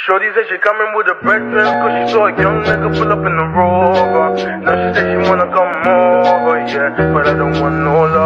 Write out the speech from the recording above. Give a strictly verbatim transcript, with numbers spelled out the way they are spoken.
Shorty said she coming with her breakfast, cause she saw a young nigga pull up in the Rover. Now she said she wanna come over, yeah, but I don't want no love.